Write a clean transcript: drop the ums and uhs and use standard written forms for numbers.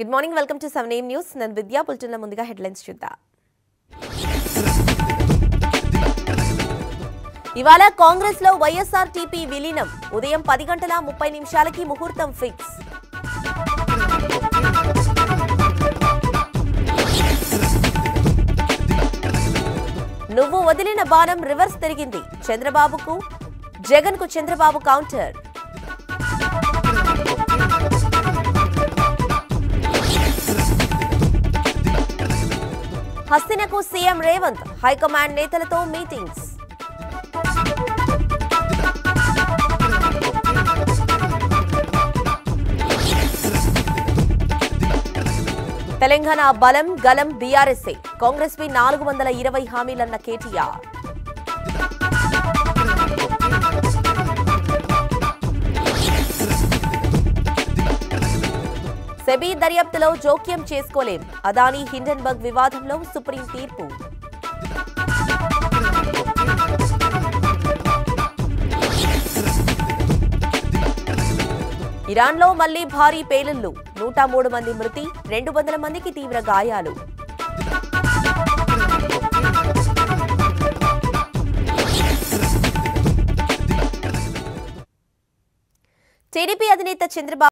Good morning, welcome to 7am News. Nan Vidya bulletin la munduga headlines chudda. ఇవాళ కాంగ్రెస్ లో YSRTP విలీనం ఉదయం 10:30 ముహూర్తం ఫిక్స్. నువ్వు వదిలిన బాణం రివర్స్ తిరిగింది. చంద్రబాబుకు జగన్ కు చంద్రబాబు కౌంటర్. హస్తినకు సీఎం రేవంత్ హైకమాండ్ నేతలతో మీటింగ్స్. తెలంగాణ బలం గలం బీఆర్ఎస్ఏ కాంగ్రెస్ పై 420 హామీలన్న కేటీఆర్. సెబీ దర్యాప్తులో జోక్యం చేసుకోలేం. అదానీ హిండెన్బర్గ్ వివాదంలో సుప్రీం తీర్పు. ఇరాన్లో మళ్లీ భారీ పేలుళ్లు 103 మంది మృతి 200 మందికి తీవ్ర గాయాలు. టీడీపీ అధినేత చంద్రబాబు